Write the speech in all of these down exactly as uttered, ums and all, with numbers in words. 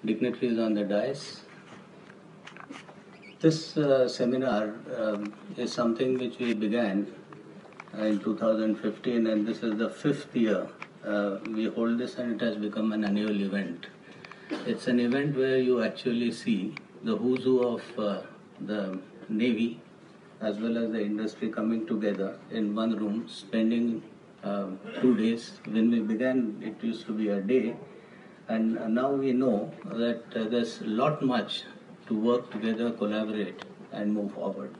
dignitaries on the dais. This uh, seminar um, is something which we began in two thousand fifteen, and this is the fifth year uh, we hold this, and it has become an annual event. It's an event where you actually see the who's who of uh, the Navy as well as the industry coming together in one room, spending uh, two days. When we began, it used to be a day, and now we know that uh, there's a lot much to work together, collaborate, and move forward.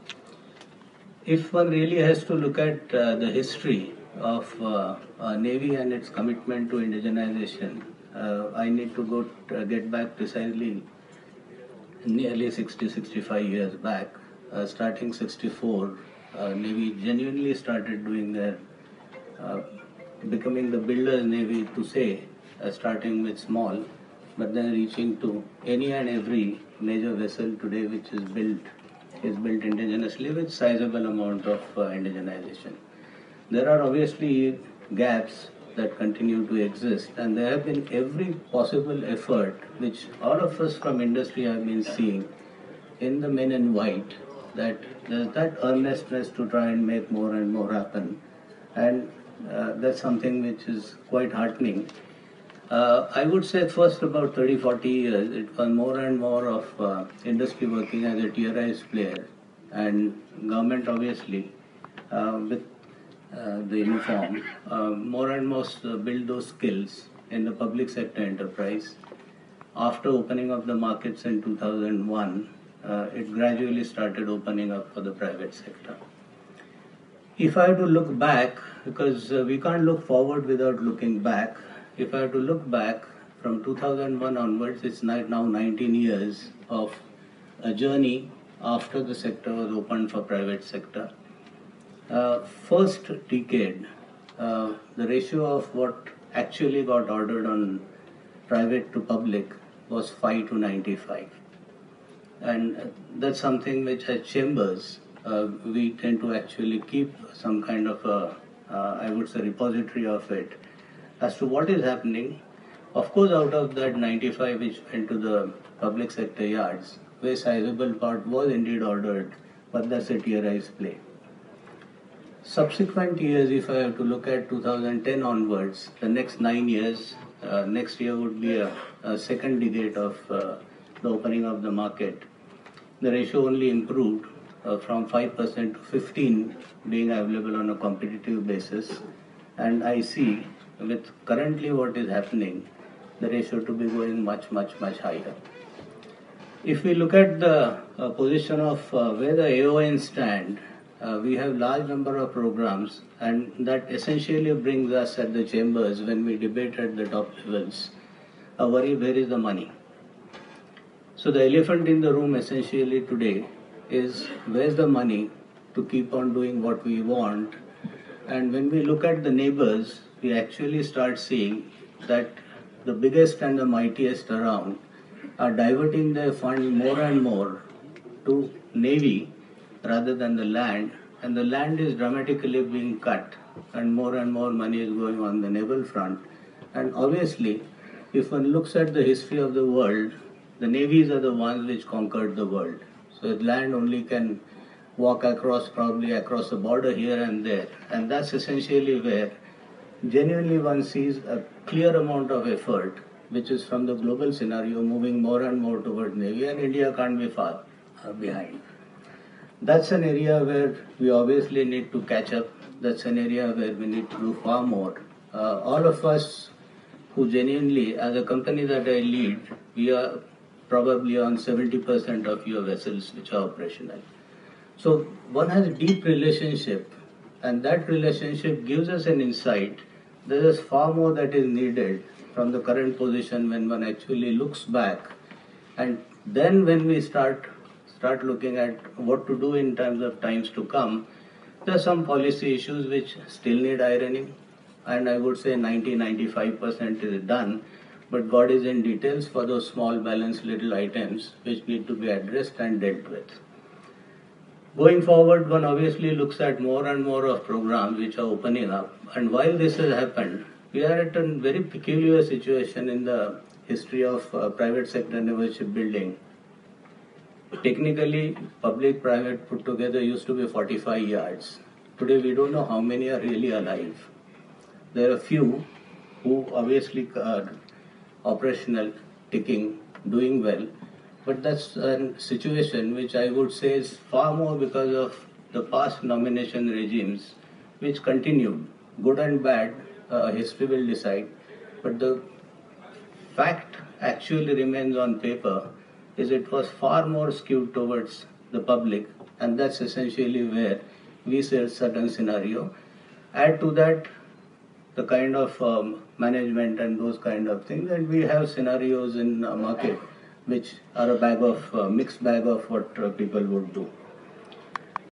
If one really has to look at uh, the history of uh, uh, Navy and its commitment to indigenization, uh, I need to go t- uh, get back precisely nearly sixty, sixty-five years back. Uh, starting sixty-four, uh, Navy genuinely started doing their, uh, becoming the builder's Navy to say, uh, starting with small, but then reaching to any and every major vessel today which is built is built indigenously with sizable amount of uh, indigenization. There are obviously gaps that continue to exist, and there have been every possible effort which all of us from industry have been seeing in the men in white, that there's that earnestness to try and make more and more happen, and uh, that's something which is quite heartening. Uh, I would say first about thirty, forty years, it was more and more of uh, industry working as a tierized player, and government obviously uh, with uh, the uniform, uh, more and more uh, build those skills in the public sector enterprise. After opening of the markets in two thousand one, uh, it gradually started opening up for the private sector. If I have to look back, because uh, we can't look forward without looking back, if I have to look back from two thousand one onwards, it's now nineteen years of a journey after the sector was opened for private sector. Uh, first decade, uh, the ratio of what actually got ordered on private to public was five to ninety-five. And that's something which as chambers, uh, we tend to actually keep some kind of a, uh, I would say, repository of it as to what is happening. Of course, out of that ninety-five which went to the public sector yards, where sizable part was indeed ordered, but that's a tierized play. Subsequent years, if I have to look at two thousand ten onwards, the next nine years, uh, next year would be a, a second decade of uh, the opening of the market. The ratio only improved uh, from five percent to fifteen being available on a competitive basis. And I see with currently what is happening, the ratio to be going much, much, much higher. If we look at the uh, position of uh, where the A O N stand, uh, we have large number of programs, and that essentially brings us at the chambers when we debate at the top levels, a worry, where is the money? So the elephant in the room essentially today is where's the money to keep on doing what we want. And when we look at the neighbors, we actually start seeing that the biggest and the mightiest around are diverting their fund more and more to Navy rather than the land, and the land is dramatically being cut, and more and more money is going on the naval front. And obviously, if one looks at the history of the world, the navies are the ones which conquered the world. So land only can walk across, probably across the border here and there, and that's essentially where genuinely one sees a clear amount of effort, which is from the global scenario moving more and more toward Navy, and India can't be far uh, behind. That's an area where we obviously need to catch up. That's an area where we need to do far more. Uh, all of us who genuinely, as a company that I lead, we are probably on seventy percent of your vessels which are operational. So one has a deep relationship, and that relationship gives us an insight. There is far more that is needed from the current position when one actually looks back, and then when we start start looking at what to do in terms of times to come, there are some policy issues which still need ironing, and I would say ninety to ninety-five percent is done, but God is in details for those small balanced little items which need to be addressed and dealt with. Going forward, one obviously looks at more and more of programs which are opening up, and while this has happened, we are at a very peculiar situation in the history of uh, private sector naval shipbuilding, technically public-private put together used to be forty-five yards. Today we don't know how many are really alive. There are a few who obviously are operational, ticking, doing well, but that's a situation which I would say is far more because of the past nomination regimes which continued. Good and bad, uh, history will decide, but the fact actually remains on paper is it was far more skewed towards the public, and that's essentially where we see a certain scenario. Add to that the kind of um, management and those kind of things, and we have scenarios in uh, market which are a bag of uh, mixed bag of what uh, people would do.